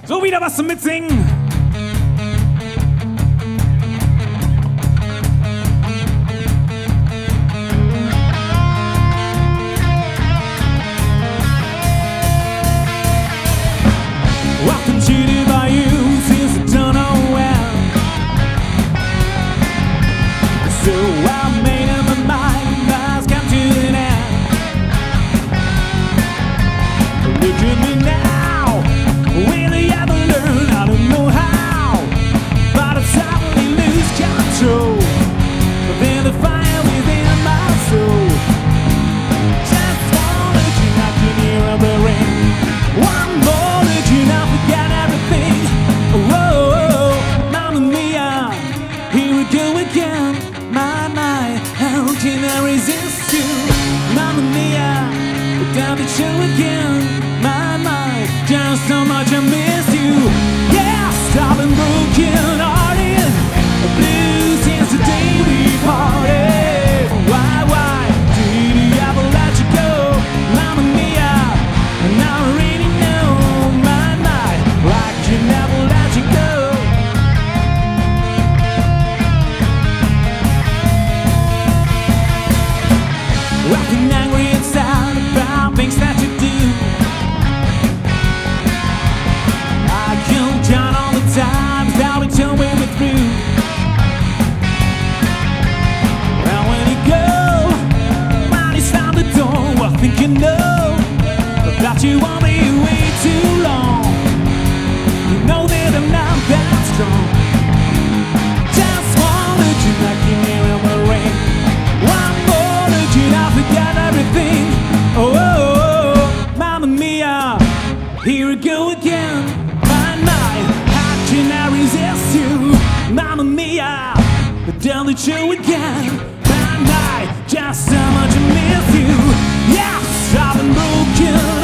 So, wieder was zum Mitsingen. I've been cheated by you since I don't know when. So I made up my mind, I've come to an end. Look at me now, really haven't learned, I don't know how. But I suddenly lose control, but then the fire within my soul. Just one look and I can hear the rain. One more look and I forget everything. Oh, Mamma Mia, here we go again. My, how can I resist you? Mamma Mia, down the show again. My, just how much I miss you. Yes, I've been broken hearted, blue since the day we parted. Why did he ever let you go? Mamma Mia, and I really know my, why can I never let you go? I've been angry and sad about things that you do. I count down all the times that we told we were through. And when you go, when you slam the door, I think you know that you want me way too long. You know that I'm not that strong. Just one look and I can hear the rain. One more look and I forget everything. Oh, Mamma Mia, here we go again. My, how can I resist you? Mamma Mia, down the show again. My, just how much I miss you. Yes, I've been broken.